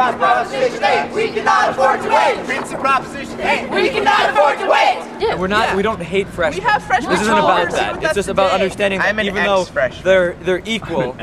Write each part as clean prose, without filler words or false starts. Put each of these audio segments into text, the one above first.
Proposition 8. We cannot afford to wait. Princeton Proposition 8. We cannot afford to wait. Yeah. We don't hate freshmen. We have freshmen. This isn't about that. It's just about understanding that even though they're equal,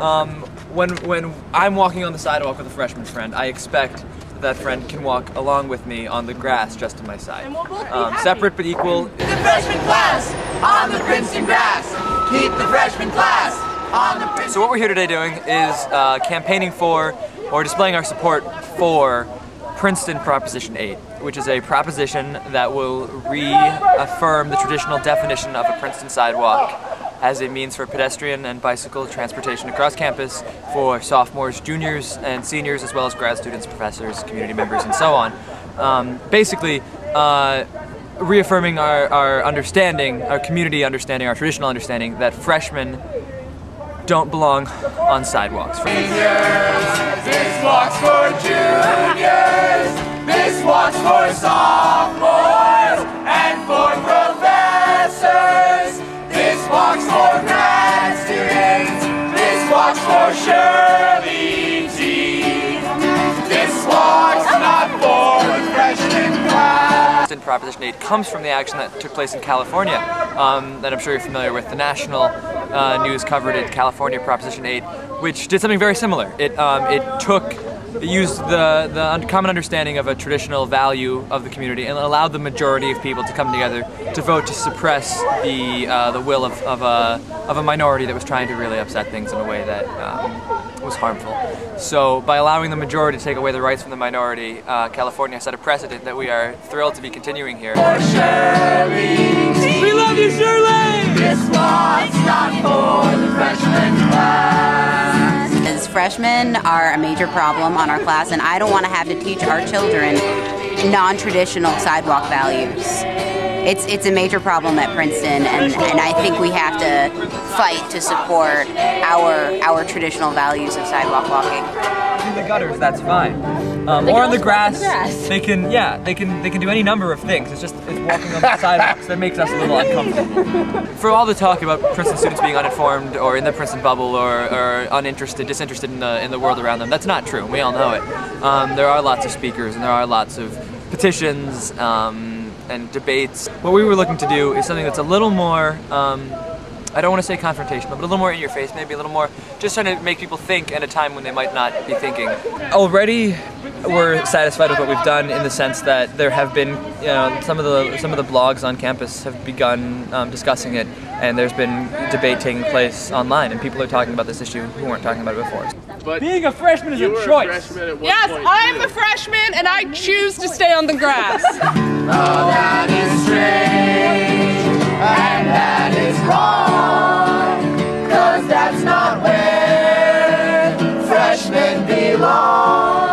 when I'm walking on the sidewalk with a freshman friend, I expect that friend can walk along with me on the grass just to my side. And we'll both be separate but equal. The freshman class on the Princeton grass. Keep the freshman class on the Princeton. So what we're here today doing is campaigning for, or displaying our support for, Princeton Proposition 8, which is a proposition that will reaffirm the traditional definition of a Princeton sidewalk as a means for pedestrian and bicycle transportation across campus for sophomores, juniors, and seniors, as well as grad students, professors, community members, and so on. Basically, reaffirming our understanding, our community understanding, our traditional understanding that freshmen don't belong on sidewalks. This walk's for juniors. This walk's for sophomores and for professors. This walk's for grad students. This walk's for Shirley T. This walk's not for the freshman class. Proposition 8 comes from the action that took place in California, that I'm sure you're familiar with. The national news covered it, California Proposition 8, which did something very similar. It used the common understanding of a traditional value of the community and allowed the majority of people to come together to vote to suppress the will of a minority that was trying to really upset things in a way that was harmful. So by allowing the majority to take away the rights from the minority, California set a precedent that we are thrilled to be continuing here. For Shirley T. We love you, Shirley! This walk's not for the freshman class. As freshmen are a major problem on our class, and I don't want to have to teach our children non-traditional sidewalk values. It's a major problem at Princeton, and I think we have to fight to support our traditional values of sidewalk walking. In the gutters, that's fine. Or on the grass, they can do any number of things. It's walking on the sidewalks that makes us a little uncomfortable. For all the talk about Princeton students being uninformed or in the Princeton bubble or uninterested, disinterested in the world around them, that's not true. We all know it. There are lots of speakers and there are lots of petitions and debates. What we were looking to do is something that's a little more, I don't want to say confrontational, but a little more in your face, maybe a little more just trying to make people think at a time when they might not be thinking. Already we're satisfied with what we've done in the sense that there have been, some of the blogs on campus have begun discussing it, and there's been debate taking place online, and people are talking about this issue who weren't talking about it before. But being a freshman is a choice. Yes, I'm a freshman and I choose to stay on the grass. Oh, that is strange, and that is wrong, 'cause that's not where freshmen belong.